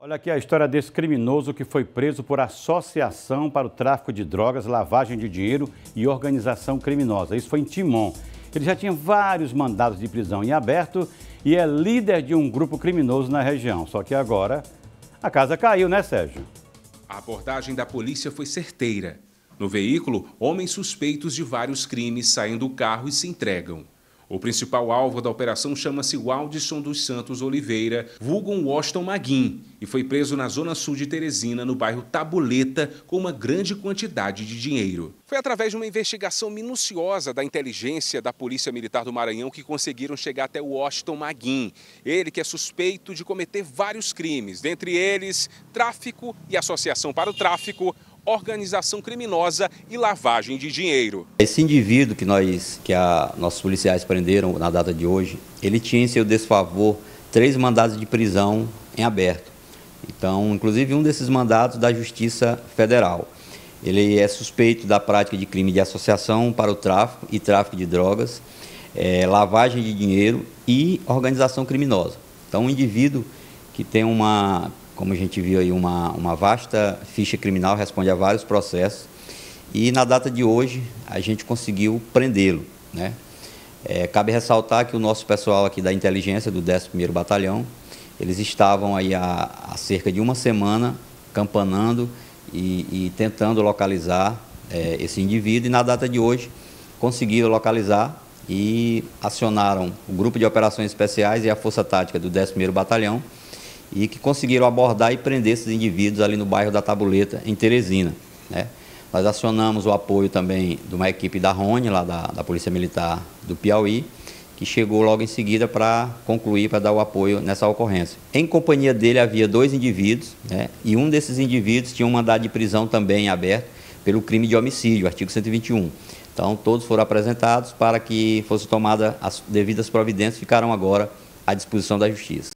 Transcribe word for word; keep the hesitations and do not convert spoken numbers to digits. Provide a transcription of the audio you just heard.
Olha aqui a história desse criminoso que foi preso por associação para o tráfico de drogas, lavagem de dinheiro e organização criminosa. Isso foi em Timon. Ele já tinha vários mandados de prisão em aberto e é líder de um grupo criminoso na região. Só que agora a casa caiu, né, Sérgio? A abordagem da polícia foi certeira. No veículo, homens suspeitos de vários crimes saem do carro e se entregam. O principal alvo da operação chama-se Waldson dos Santos Oliveira, vulgo Washington Maguim, e foi preso na zona sul de Teresina, no bairro Tabuleta, com uma grande quantidade de dinheiro. Foi através de uma investigação minuciosa da inteligência da Polícia Militar do Maranhão que conseguiram chegar até o Washington Maguim. Ele que é suspeito de cometer vários crimes, dentre eles tráfico e associação para o tráfico, organização criminosa e lavagem de dinheiro. Esse indivíduo que nós, que a, nossos policiais prenderam na data de hoje, ele tinha em seu desfavor três mandados de prisão em aberto. Então, inclusive um desses mandados da Justiça Federal. Ele é suspeito da prática de crime de associação para o tráfico e tráfico de drogas, é, lavagem de dinheiro e organização criminosa. Então, um indivíduo que tem uma, como a gente viu aí, uma, uma vasta ficha criminal, responde a vários processos, e na data de hoje a gente conseguiu prendê-lo, né? É, cabe ressaltar que o nosso pessoal aqui da inteligência do décimo primeiro Batalhão, eles estavam aí há, há cerca de uma semana campanando e, e tentando localizar é, esse indivíduo, e na data de hoje conseguiram localizar e acionaram o Grupo de Operações Especiais e a Força Tática do décimo primeiro Batalhão, e que conseguiram abordar e prender esses indivíduos ali no bairro da Tabuleta, em Teresina, né? Nós acionamos o apoio também de uma equipe da Rony, lá da, da Polícia Militar do Piauí, que chegou logo em seguida para concluir, para dar o apoio nessa ocorrência. Em companhia dele havia dois indivíduos, né? E um desses indivíduos tinha um mandado de prisão também aberto pelo crime de homicídio, artigo cento e vinte e um. Então todos foram apresentados para que fossem tomadas as devidas providências, ficaram agora à disposição da Justiça.